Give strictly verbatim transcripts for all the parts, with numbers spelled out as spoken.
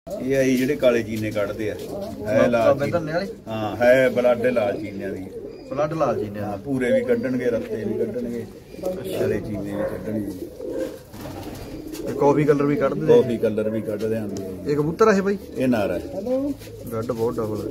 ਇਹ ਆਈ ਜਿਹੜੇ ਕਾਲੇ ਚੀਨੇ ਕੱਢਦੇ ਆ ਹੈ ਲਾਲ ਚੀਨੇ ਵਾਲੇ ਹਾਂ ਹੈ ਬਲੱਡ ਲਾਲ ਚੀਨਿਆਂ ਦੀ ਬਲੱਡ ਲਾਲ ਚੀਨੇ ਹਾਂ ਪੂਰੇ ਵੀ ਕੱਢਣਗੇ ਰੱਤੇ ਵੀ ਕੱਢਣਗੇ ਕਾਲੇ ਚੀਨੇ ਵੀ ਕੱਢਣਗੇ कॉफी कलर भी कट दे कॉफी कलर भी कट दे ये कबूतर है भाई ये नारा है गड बहुत डबल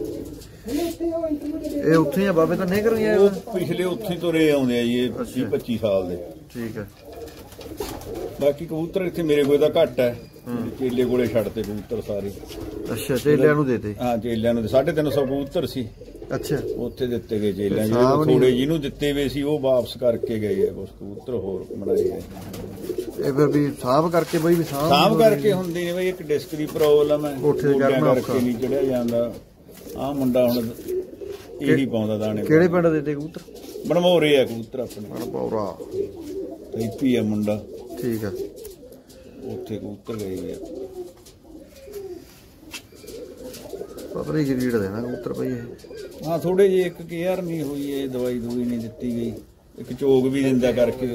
ये उत्थे ही बाबे तो नहीं कर पिछले उत्थे तुरे आउंदे आ जी पच्ची पच्ची साल दे ठीक है बाकी कबूतर इत्थे मेरे कोल दा घट है चेले कोले छड्डते कबूतर सारे अच्छा चेलियां नूं देते हां चेलियां नूं साढ़े तीन सौ कबूतर सी अच्छा उत्थे दित्ते गए चेलियां ਜਿਹੜੇ थोड़े जिन्हों दित्ते वे सी ਉਹ वापस करके गए है कुछ कबूतर होर बनाए गए ਇਹ ਫਿਰ ਵੀ ਸਾਫ ਕਰਕੇ ਬਈ ਵੀ ਸਾਫ ਸਾਫ ਕਰਕੇ ਹੁੰਦੀ ਨੇ ਬਈ ਇੱਕ ਡਿਸਕ ਦੀ ਪ੍ਰੋਬਲਮ ਹੈ ਕੋਠੇ ਚੜਨਾ ਕਰਕੇ ਨਹੀਂ ਚੜਿਆ ਜਾਂਦਾ ਆਹ ਮੁੰਡਾ ਹੁਣ ਇਹੀ ਪਾਉਂਦਾ ਦਾਣੇ ਕਿਹੜੇ ਪਿੰਡ ਦੇ ਤੇ ਕਬੂਤਰ ਬਣਮੋਰੇ ਆ ਕਬੂਤਰ ਆਪਣੇ ਬਣਮੋਰਾ ਟੀਪੀ ਆ ਮੁੰਡਾ ਠੀਕ ਆ ਉੱਥੇ ਕਬੂਤਰ ਗਏ ਆ ਪਤਰੀ ਗਰੀੜ ਦੇਣਾ ਕਬੂਤਰ ਪਈ ਇਹ ਹਾਂ ਥੋੜੇ ਜਿਹੇ ਇੱਕ ਕੇਅਰ ਨਹੀਂ ਹੋਈ ਇਹ ਦਵਾਈ ਦੂਈ ਨਹੀਂ ਦਿੱਤੀ ਗਈ ਇੱਕ ਚੋਗ ਵੀ ਦਿੰਦਾ ਕਰਕੇ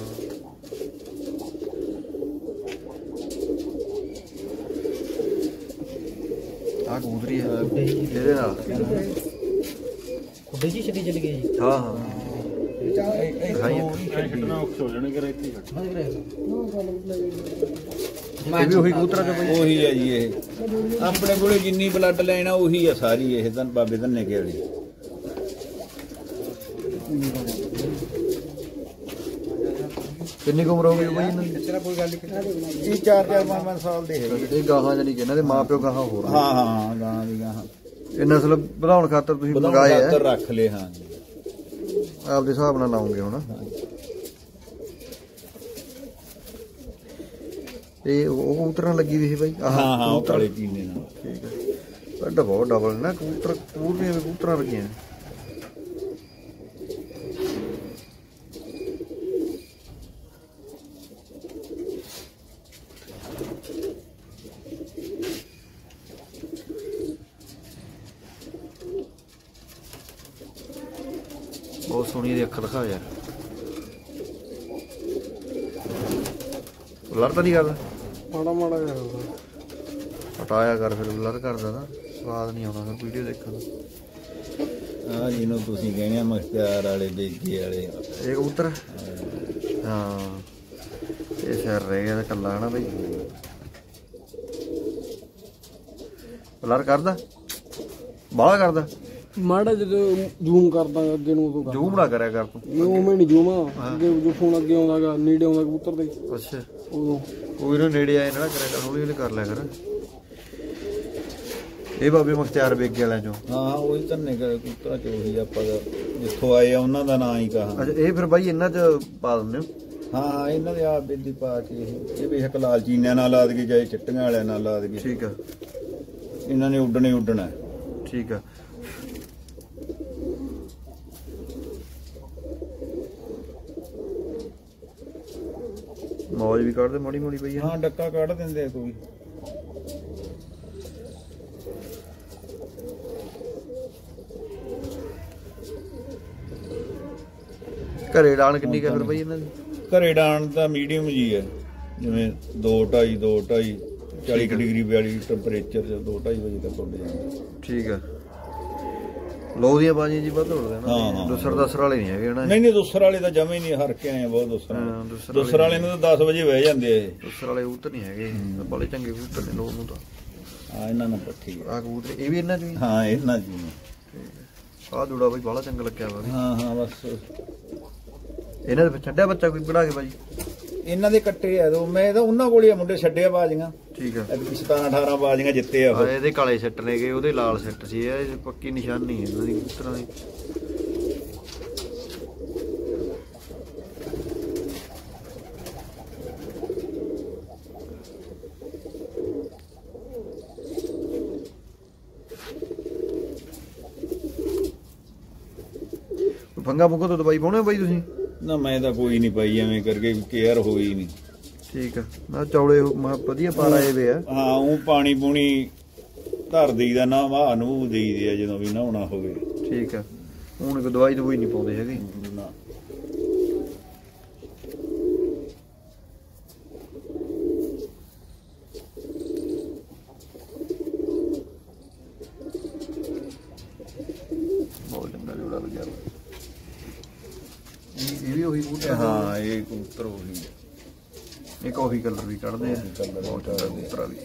ਆ ਕਬੂਤਰੀ ਹੈ ਇਹਦੇ ਨਾਲ ਖੁੱਡੇ ਜੀ ਛੱਡੀ ਚਲ ਗਏ ਜੀ ਹਾਂ ਹਾਂ ਖਾਈ ਛੱਡਣਾ ਔਖਾ ਹੋ ਜਾਣਗੇ ਇੱਥੇ ਛੱਡ ਇਹ ਵੀ ਉਹੀ ਕਬੂਤਰ ਹੈ ਬਈ ਉਹੀ ਹੈ ਜੀ ਇਹ ਆਪਣੇ ਕੋਲੇ ਜਿੰਨੀ ਬਲੱਡ ਲਾਈਨ ਆ ਉਹੀ ਆ ਸਾਰੀ ਇਹ ਤਾਂ ਬਾਬੇ ਧੰਨੇ ਕੇ ਵਾਲੀ ਕਿੰਨੀ ਉਮਰ ਹੋ ਗਈ ਬਈ ਇਹਨਾਂ ਦੀ ਤੇਰਾ ਕੋਈ ਗੱਲ ਨਹੀਂ ਇਹ ਚਾਰ ਚਾਰ ਪੰਜ ਪੰਜ ਸਾਲ ਦੇ ਹੈਗੇ ਇਹ ਗਾਹਾਂ ਜਾਨੀ ਕਿ ਇਹਨਾਂ ਦੇ ਮਾਂ ਪਿਓ ਗਾਹਾਂ ਹੋਰ ਹਾਂ ਹਾਂ ਗਾਹਾਂ ਦੀ ਗਾਹਾਂ ਇਹ ਨਸਲ ਵਧਾਉਣ ਖਾਤਰ ਤੁਸੀਂ ਮੰਗਾਏ ਆ ਰੱਖ ਲਏ ਹਾਂ ਆਪਦੇ ਹਿਸਾਬ ਨਾਲ ਲਾਉਂਗੇ ਹੁਣ ਇਹ ਉਹ ਕਬੂਤਰਾਂ ਲੱਗੀ ਵੀ ਸੀ ਬਾਈ ਹਾਂ ਹਾਂ ਉਹ ਕਾਲੇ ਚੀਨੇ ਨਾਲ ਠੀਕ ਹੈ ਵੱਡਾ ਬਹੁਤ ਡਬਲ ਨਾ ਕਬੂਤਰ ਪੂਰੀਆਂ ਕਬੂਤਰਾਂ ਲੱਗੀਆਂ बहुत सोहनी दी अख दिखा यार लड़ तो नहीं करता माड़ा माड़ा हटाया कर फिर लड़ करता ना स्वाद नहीं आना फिर वीडियो देखने हाँ जिन्हों तुसीं कहने मुख्तियार वाले बेगे वाले ये कबूतर हाँ ये शहर रह गया कला है ना भाई लड़ करदा बाहला करदा माड़ा जो जूम करदा अगे नूं तो जूम ना करया कर तू उवें नहीं जूम अगे जो फोन अगे आउंदा नेड़े आउंदा कबूतर दे अच्छा उदों कोई ना नेड़े आए ना करया कर हौली हौली कर लिया कर ਇਹ ਬਾਬੇ ਮੁਖਤਿਆਰ ਬੇਗੇ ਵਾਲਿਆਂ ਚੋਂ ਹਾਂ ਉਹੀ ਧੰਨੇ ਕਬੂਤਰਾਂ ਚ ਉਹੀ ਆਪਾਂ ਜਿੱਥੋਂ ਆਏ ਆ ਉਹਨਾਂ ਦਾ ਨਾਂ ਹੀ ਕਹਾਂ ਅੱਛਾ ਇਹ ਫਿਰ ਬਾਈ ਇਹਨਾਂ ਚ ਪਾ ਦਿੰਦੇ ਹੋ ਹਾਂ ਹਾਂ ਇਹਨਾਂ ਦੇ ਆਪ ਬੇਦੀ ਪਾ ਕੇ ਇਹ ਬੇਸ਼ੱਕ ਲਾਲ ਚੀਨਿਆਂ ਨਾਲ ਲਾ ਦਈਏ ਚਾਹੇ ਚਿੱਟੀਆਂ ਵਾਲਿਆਂ ਨਾਲ ਲਾ ਦਈਏ ਠੀਕ ਆ ਇਹਨਾਂ ਨੇ ਉੱਡਣੇ ਉੱਡਣਾ ਠੀਕ ਆ मौज भी कट दे माड़ी माड़ी पई हाँ डक्का कट देंदे कोई घरे डाण किन्नी का फिर बई इन्हां दी घरे डाण दा मीडियम जी है जिवें दो ढाई दो ढाई चालीस डिग्री बयालीस टैंपरेचर च दो ढाई बजे तक उड़ जांदा ठीक है लो ਦੀਆਂ ਬਾਜੀਆਂ ਜੀ ਵੱਧ ਉੜਦੇ ਨਾ ਦੂਸਰ ਦਸਰ ਵਾਲੇ ਨਹੀਂ ਹੈਗੇ ਨਾ ਨਹੀਂ ਨਹੀਂ ਦੂਸਰ ਵਾਲੇ ਤਾਂ ਜਮੇ ਨਹੀਂ ਹਰ ਕੇ ਆਏ ਬਹੁਤ ਦੂਸਰ ਦੂਸਰ ਵਾਲੇ ਨੂੰ ਤਾਂ ਦਸ ਵਜੇ ਬਹਿ ਜਾਂਦੇ ਆ ਦੂਸਰ ਵਾਲੇ ਕਬੂਤਰ ਨਹੀਂ ਹੈਗੇ ਬੜੇ ਚੰਗੇ ਕਬੂਤਰ ਨੇ ਲੋਕ ਨੂੰ ਤਾਂ ਹਾਂ ਇਹਨਾਂ ਨਾਲ ਪੱਠੀ ਆ ਕਬੂਤਰ ਇਹ ਵੀ ਇਹਨਾਂ ਚ ਹਾਂ ਇਹਨਾਂ ਚ ਠੀਕ ਆ ਜੁੜਾ ਬਈ ਬੜਾ ਚੰਗਾ ਲੱਗਿਆ ਵਾ ਹਾਂ ਹਾਂ ਬਸ ਇਹਨਾਂ ਦੇ ਛੱਡਿਆ ਬੱਚਾ ਕੋਈ ਬਣਾ ਕੇ ਬਾਜੀ ਇਹਨਾਂ ਦੇ ਕੱਟੇ ਆ ਦੋ ਮੈਂ ਤਾਂ ਉਹਨਾਂ ਕੋਲ ਹੀ ਮੁੰਡੇ ਛੱਡਿਆ ਬਾਜੀਆਂ ਠੀਕ ਆ ਸਤਾਰਾਂ ਅਠਾਰਾਂ ਬਾਜੀਆਂ ਜਿੱਤੇ ਆ ਇਹਦੇ ਕਾਲੇ ਸੱਟ ਨੇ ਗਏ ਉਹਦੇ ਲਾਲ ਸੱਟ ਸੀ ਇਹ ਪੱਕੀ ਨਿਸ਼ਾਨੀ ਹੈ ਇਹਨਾਂ ਦੀ ਕਬੂਤਰਾਂ ਦੀ ਫੰਗਾ ਫੁੰਗਾ ਤੋਂ ਦਵਾਈ ਪਾਉਣੇ ਬਾਈ ਤੁਸੀਂ ਨਾ ਮੈਂ ਤਾਂ ਕੋਈ ਨਹੀਂ ਪਾਈ ਐਵੇਂ ਕਰਕੇ ਕੇਅਰ ਹੋਈ ਨਹੀਂ ਠੀਕ ਆ ਨਾ ਚੌੜੇ ਵਧੀਆ ਪਾਰ ਆਏ ਵੇ ਆ ਹਾਂ ਉਹ ਪਾਣੀ ਪੂਣੀ ਧਰ ਦੇਈਦਾ ਨਾ ਵਾਹ ਨੂੰ ਦੇਈਦੇ ਆ ਜਦੋਂ ਵੀ ਨਹਾਉਣਾ ਹੋਵੇ ਠੀਕ ਆ ਹੁਣ ਕੋਈ ਦਵਾਈ ਦਵਾਈ ਨਹੀਂ ਪਾਉਂਦੇ ਹੈਗੇ ਨਾ ਗੱਲ ਕਰ ਇਹ ਵੀ ਉਹੀ ਕਬੂਤਰ ਹਾਂ ਇਹ ਕਬੂਤਰ ਉਹੀ ਇਹ ਕਾਫੀ ਕਲਰ ਵੀ ਕੱਢਦੇ ਆ ਕਬੂਤਰਾਂ ਵੀ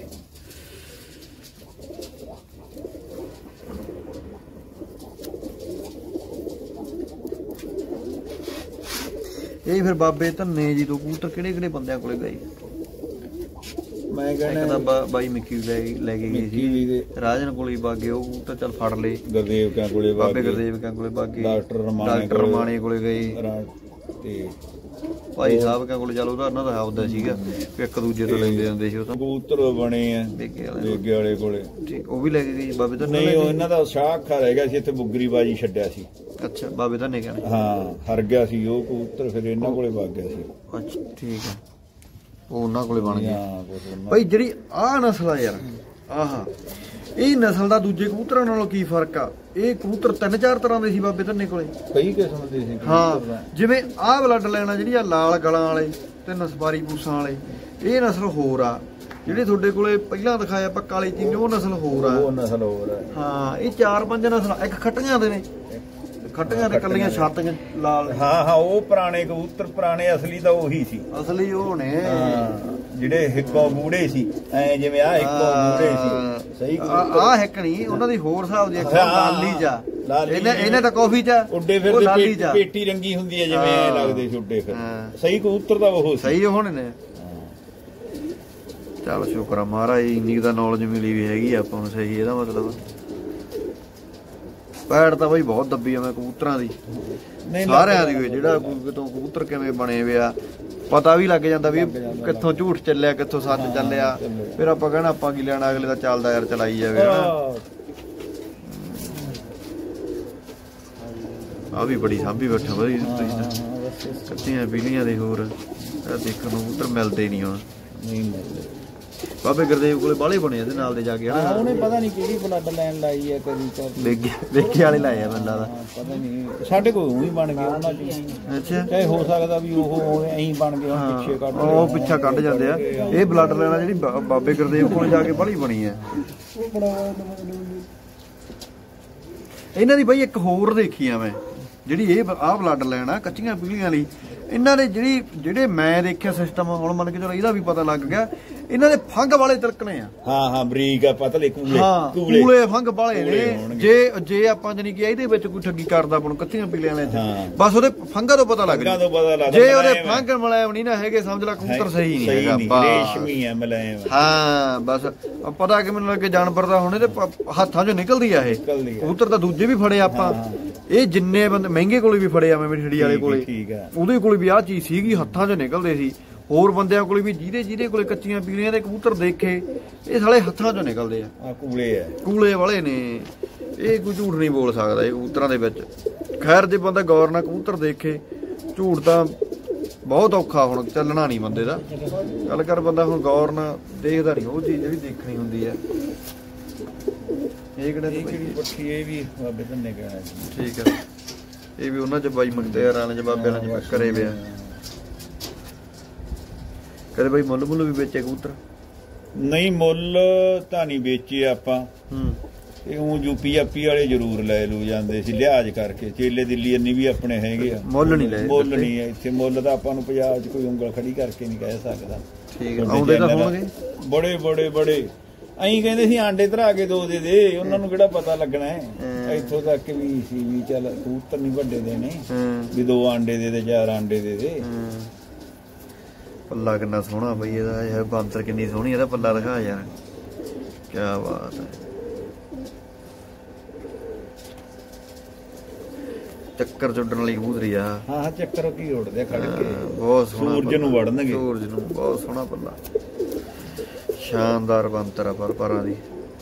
ਇਹ ਫਿਰ ਬਾਬੇ ਧੰਨੇ ਜੀ ਤੋਂ ਕਬੂਤਰ ਕਿਹੜੇ ਕਿਹੜੇ ਬੰਦਿਆਂ ਕੋਲੇ ਗਏ ਮੈਂ ਕਹਿੰਦਾ ਇੱਕ ਤਾਂ ਬਾਈ ਮਿੱਕੀ ਲੈ ਲੈ ਕੇ ਗਈ ਸੀ ਰਾਜਨ ਕੋਲੇ ਬਾਗੇ ਉਹ ਕਬੂਤਰ ਚੱਲ ਫੜ ਲਏ ਗੁਰਦੇਵ ਕਿਆਂ ਕੋਲੇ ਬਾਬੇ ਗੁਰਦੇਵ ਕਿਆਂ ਕੋਲੇ ਬਾਗੇ ਡਾਕਟਰ ਰਮਾਣੇ ਡਾਕਟਰ ਰਮਾਣੇ ਕੋਲੇ ਗਏ ਤੇ ਭਾਈ ਸਾਹਿਬ ਕਿਆਂ ਕੋਲੇ ਚੱਲ ਉਹਦਾ ਉਹਨਾਂ ਦਾ ਆਪਦਾ ਸੀਗਾ ਇੱਕ ਦੂਜੇ ਤੋਂ ਲੈਂਦੇ ਹੁੰਦੇ ਸੀ ਉਹ ਤਾਂ ਕਬੂਤਰ ਬਣੇ ਆ ਬੇਗੇ ਵਾਲੇ ਬੇਗੇ ਵਾਲੇ ਕੋਲੇ ਠੀਕ ਉਹ ਵੀ ਲੈ ਕੇ ਗਈ ਬਾਬੇ ਧੰਨੇ ਨਹੀਂ ਉਹ ਇਹਨਾਂ ਦਾ ਸ਼ਾਖਾ ਰਹਿ ਗਿਆ ਸੀ ਇੱਥੇ ਬੁੱਗਰੀ ਬਾਜੀ ਛੱਡਿਆ ਸੀ ਅੱਛਾ ਬਾਬੇ ਧੰਨੇ ਕਹਿੰਦੇ ਹਾਂ ਹਰ ਗਿਆ ਸੀ ਉਹ ਕਬੂਤਰ ਫਿਰ ਇਹਨਾਂ ਕੋਲੇ ਵਗ ਗਿਆ ਸੀ ਅੱਛਾ ਠੀਕ ਹੈ ਉਹ ਉਹਨਾਂ ਕੋਲੇ ਬਣ ਗਿਆ ਭਾਈ ਜਿਹੜੀ ਆਹ ਨਸਲ ਆ ਯਾਰ ਆਹ ਇਹ ਨਸਲ ਦਾ ਦੂਜੇ ਕਬੂਤਰਾਂ ਨਾਲੋਂ ਕੀ ਫਰਕ ਆ ਇਹ ਕਬੂਤਰ ਤਿੰਨ ਚਾਰ ਤਰ੍ਹਾਂ ਦੇ ਸੀ ਬਾਬੇ ਧੰਨੇ ਕੋਲੇ ਕਈ ਕਿਸਮ ਦੇ ਸੀ ਹਾਂ ਜਿਵੇਂ ਆਹ ਬਲੱਡ ਲੈਣਾ ਜਿਹੜੀ ਆ ਲਾਲ ਗਲਾਂ ਵਾਲੇ ਤੇ ਨਸਬਾਰੀ ਪੂਸਾਂ ਵਾਲੇ ਇਹ ਨਸਲ ਹੋਰ ਆ ਜਿਹੜੇ ਤੁਹਾਡੇ ਕੋਲੇ ਪਹਿਲਾਂ ਦਿਖਾਇਆ ਆਪਾਂ ਕਾਲੀ ਚੀਨੀ ਉਹ ਨਸਲ ਹੋਰ ਆ ਉਹ ਨਸਲ ਹੋਰ ਆ ਹਾਂ ਇਹ ਚਾਰ ਪੰਜ ਨਸਲ ਇੱਕ ਖੱਟੀਆਂ ਦੇ ਨੇ ਖੱਟੀਆਂ ਤੇ ਕੱਲੀਆਂ ਛਾਤੀਆਂ ਲਾਲ ਹਾਂ ਹਾਂ ਉਹ ਪੁਰਾਣੇ ਕਬੂਤਰ ਪੁਰਾਣੇ ਅਸਲੀ ਤਾਂ ਉਹੀ ਸੀ ਅਸਲੀ ਉਹ ਨੇ ਜਿਹੜੇ ਹਿੱਕੋ ਗੂੜੇ ਸੀ ਐ ਜਿਵੇਂ ਆ ਹਿੱਕੋ ਗੂੜੇ ਸੀ ਸਹੀ ਆ ਹਿੱਕ ਨਹੀਂ ਉਹਨਾਂ ਦੀ ਹੋਰ ਹਿਸਾਬ ਦੀ ਲਾਲੀ ਜਾ ਇਹਨੇ ਇਹਨੇ ਤਾਂ ਕਾਫੀ ਚ ਉੱਡੇ ਫਿਰਦੇ ਪੇਟੀ ਰੰਗੀ ਹੁੰਦੀ ਹੈ ਜਿਵੇਂ ਐ ਲੱਗਦੇ ਸੀ ਉੱਡੇ ਫਿਰ ਸਹੀ ਕਬੂਤਰ ਤਾਂ ਉਹ ਸਹੀ ਹੋਣੇ ਨੇ ਚੱਲ ਸ਼ੁਕਰ ਆ ਮਹਾਰਾਜ ਇੰਨੀ ਤਾਂ ਨੌਲੇਜ ਮਿਲੀ ਵੀ ਹੈਗੀ ਆਪਾਂ ਨੂੰ ਸਹੀ ਇਹਦਾ ਮਤਲਬ ਪੈੜ ਤਾਂ ਬਈ ਬਹੁਤ ਦੱਬੀ ਆ ਮੈਂ ਕਬੂਤਰਾਂ ਦੀ ਸਾਰਿਆਂ ਦੀ ਜਿਹੜਾ ਕਿਤੋਂ ਕਬੂਤਰ ਕਿਵੇਂ ਬਣੇ ਵੇ ਆ ਪਤਾ ਵੀ ਲੱਗ ਜਾਂਦਾ ਵੀ ਕਿੱਥੋਂ ਝੂਠ ਚੱਲਿਆ ਕਿੱਥੋਂ ਸੱਚ ਚੱਲਿਆ ਫਿਰ ਆਪਾਂ ਕਹਿਣਾ ਆਪਾਂ ਕੀ ਲੈਣਾ ਅਗਲੇ ਦਾ ਚੱਲਦਾ ਯਾਰ ਚਲਾਈ ਜਾਵੇ ਆ ਵੀ ਬੜੀ ਸਾਂਭੀ ਬੈਠਾ ਬਈ ਕੱਤੀਆਂ ਪੀਲੀਆਂ ਦੇ ਹੋਰ ਦੇਖਣ ਨੂੰ ਕਬੂਤਰ ਮਿਲਦੇ ਨਹੀਂ ਹੁਣ ਨਹੀਂ ਮਿਲਦੇ ਬਾਬੇ ਗੁਰਦੇਵ ਕੋਲੇ ਬਾਲੇ ਬਣੇ ਇਹਦੇ ਨਾਲ ਦੇ ਜਾ ਕੇ ਹਨਾ ਉਹਨੇ ਪਤਾ ਨਹੀਂ ਕਿਹੜੀ ਬਲੱਡ ਲਾਈਨ ਲਾਈ ਹੈ ਕਦੀ ਤਾਂ ਵੇਖੇ ਵੇਖੇ ਵਾਲੇ ਲਾਏ ਆ ਬੰਦਾ ਦਾ ਪਤਾ ਨਹੀਂ ਸਾਡੇ ਕੋਲ ਉਹੀ ਬਣ ਗਏ ਉਹਨਾਂ ਚ ਅੱਛਾ ਚਾਹੇ ਹੋ ਸਕਦਾ ਵੀ ਉਹ ਐਂ ਬਣ ਗਏ ਹੁਣ ਪਿੱਛੇ ਕੱਢ ਉਹ ਪਿੱਛਾ ਕੱਢ ਜਾਂਦੇ ਆ ਇਹ ਬਲੱਡ ਲੈਣਾ ਜਿਹੜੀ ਬਾਬੇ ਗੁਰਦੇਵ ਕੋਲੇ ਜਾ ਕੇ ਬਾਲੀ ਬਣੀ ਹੈ ਇਹਨਾਂ ਦੀ ਬਈ ਇੱਕ ਹੋਰ ਦੇਖੀ ਆ ਮੈਂ ਜਿਹੜੀ ਇਹ ਆਹ ਬਲੱਡ ਲੈਣਾ ਕੱਚੀਆਂ ਪੀਲੀਆਂ ਲਈ ਇਹਨਾਂ ਦੇ ਜਿਹੜੀ ਜਿਹੜੇ ਮੈਂ ਦੇਖਿਆ ਸਿਸਟਮ ਹੁਣ ਮੰਨ ਕੇ ਚਲੋ ਇਹਦਾ ਵੀ ਪਤਾ ਲੱਗ ਗਿਆ ਇਹਨਾਂ ਦੇ ਫੰਗ ਵਾਲੇ ਤਿਲਕਣੇ ਆ ਹਾਂ ਹਾਂ ਬਰੀਕ ਆ ਪਤਲੇ ਕੂਲੇ ਕੂਲੇ ਫੰਗ ਵਾਲੇ ਨੇ ਜੇ ਜੇ ਆਪਾਂ ਜਾਨੀ ਕਿ ਇਹਦੇ ਵਿੱਚ ਕੋਈ ਠੱਗੀ ਕਰਦਾ ਆਪਾਂ ਨੂੰ ਕੱਚੀਆਂ ਪੀਲੀਆਂ ਵਾਲੇ ਚ ਬਸ ਉਹਦੇ ਫੰਗਾਂ ਤੋਂ ਪਤਾ ਲੱਗ ਜਾਂਦਾ ਜੇ ਉਹਦੇ ਫੰਗ ਮਲਾਇਮ ਨਹੀਂ ਨਾ ਹੈਗੇ ਸਮਝ ਲੈ ਕਬੂਤਰ ਸਹੀ ਨਹੀਂ ਹੈਗਾ ਰੇਸ਼ਮੀ ਹੈ ਮਲਾਇਮ ਹਾਂ ਬਸ ਪਤਾ ਕਿ ਮੈਨੂੰ ਲੱਗੇ ਜਾਨਵਰ ਦਾ ਹੁਣ ਇਹਦੇ ਹੱਥਾਂ ਚੋਂ ਨਿਕਲਦੀ ਆ ਇਹ ਕਬੂਤਰ ਤਾਂ ਦੂਜੇ ਵੀ ਫੜੇ ਆਪਾਂ ਇਹ ਜਿੰਨੇ ਬੰਦੇ ਮਹਿੰਗੇ ਕੋਲੇ ਵੀ ਫੜੇ ਆ ਮੈਂ ਮਿੱਠੜੀ ਵਾਲੇ ਕੋਲੇ ਉਹਦੇ ਕੋਲੇ ਵੀ ਆਹ ਚੀਜ਼ ਸੀਗੀ ਹੱਥਾਂ 'ਚ ਨਿਕਲਦੇ ਸੀ ਹੋਰ ਬੰਦਿਆਂ ਕੋਲੇ ਵੀ ਜਿਹਦੇ ਜਿਹਦੇ ਕੋਲੇ ਕੱਚੀਆਂ ਪੀਲੀਆਂ ਦੇ ਕਬੂਤਰ ਦੇਖੇ ਇਹ ਸਾਲੇ ਹੱਥਾਂ 'ਚੋਂ ਨਿਕਲਦੇ ਆ ਕੂਲੇ ਆ ਕੂਲੇ ਵਾਲੇ ਨੇ ਇਹ ਕੋਈ ਝੂਠ ਨਹੀਂ ਬੋਲ ਸਕਦਾ ਇਹ ਕਬੂਤਰਾਂ ਦੇ ਵਿੱਚ ਖੈਰ ਜੇ ਬੰਦਾ ਗੌਰ ਨਾਲ ਕਬੂਤਰ ਦੇਖੇ ਝੂਠ ਤਾਂ ਬਹੁਤ ਔਖਾ ਹੁਣ ਚੱਲਣਾ ਨਹੀਂ ਬੰਦੇ ਦਾ ਗੱਲ ਕਰ ਬੰਦਾ ਹੁਣ ਗੌਰ ਨਾਲ ਦੇਖਦਾ ਨਹੀਂ ਉਹ ਚੀਜ਼ ਜਿਹੜੀ ਦੇਖਣੀ ਹੁੰਦੀ ਹੈ ਇਹ ਕਿਹੜਾ ਪੱਖੀ ਇਹ ਵੀ ਬਾਬੇ ਧੰਨੇ ਕਹਿਣਾ ਠੀਕ ਹੈ ਇਹ ਵੀ ਉਹਨਾਂ ਚ ਬਾਈ ਮੁਖਤਿਆਰ ਵਾਲੇ ਚ ਬਾਬੇ ਵਾਲੇ ਚ ਕਰੇ ਪਿਆ ਕਦੇ ਬਾਈ ਮੁੱਲ ਮੁੱਲ ਵੀ ਵੇਚੇ ਕਬੂਤਰ ਨਹੀਂ ਮੁੱਲ ਤਾਂ ਨਹੀਂ ਵੇਚੇ ਆਪਾਂ ਹੂੰ ਤੇ ਉਹ ਯੂਪੀ ਆਪੀ ਵਾਲੇ ਜ਼ਰੂਰ ਲੈ ਲੂ ਜਾਂਦੇ ਸੀ ਲਿਹਾਜ਼ ਕਰਕੇ ਚੇਲੇ ਦਿੱਲੀ ਇੰਨੀ ਵੀ ਆਪਣੇ ਹੈਗੇ ਆ ਮੁੱਲ ਨਹੀਂ ਲੈ ਮੁੱਲ ਨਹੀਂ ਇੱਥੇ ਮੁੱਲ ਤਾਂ ਆਪਾਂ ਨੂੰ ਪੰਜਾਬ 'ਚ ਕੋਈ ਉਂਗਲ ਖੜੀ ਕਰਕੇ ਨਹੀਂ ਕਹਿ ਸਕਦਾ ਠੀਕ ਹੈ ਆਉਂਦੇ ਤਾਂ ਹੋਣਗੇ ਬੜੇ ਬੜੇ ਬੜੇ ਅਹੀਂ ਕਹਿੰਦੇ ਸੀ ਆਂਡੇ ਧਰਾ ਕੇ ਦੋ ਦੇ ਦੇ ਉਹਨਾਂ ਨੂੰ ਕਿਹੜਾ ਪਤਾ ਲੱਗਣਾ ਹੈ ਇੱਥੋਂ ਤੱਕ ਵੀ ਸੀ ਵੀ ਚੱਲ ਕਬੂਤਰ ਨਹੀਂ ਵੱਡੇ ਦੇਣੇ ਵੀ ਦੋ ਆਂਡੇ ਦੇ ਦੇ ਚਾਰ ਆਂਡੇ ਦੇ ਦੇ ਪੱਲਾ ਕਿੰਨਾ ਸੋਹਣਾ ਬਈ ਇਹਦਾ ਯਾਰ ਬਾਂਦਰ ਕਿੰਨੀ ਸੋਹਣੀ ਇਹਦਾ ਪੱਲਾ ਦਿਖਾ ਯਾਰ ਕੀ ਬਾਤ ਹੈ ਚੱਕਰ ਚੁੱਡਣ ਵਾਲੀ ਕਬੂਤਰੀ ਆ ਹਾਂ ਹਾਂ ਚੱਕਰ ਕੀ ਉੜਦੇ ਖੜ ਕੇ ਬਹੁਤ ਸੋਹਣਾ ਸੂਰਜ ਨੂੰ ਵੜਨਗੇ ਸੂਰਜ ਨੂੰ ਬਹੁਤ ਸੋਹਣਾ ਪੱਲਾ ਸ਼ਾਨਦਾਰ ਬੰਤਰ ਆ ਪਰ ਪਰਾਂ ਦੀ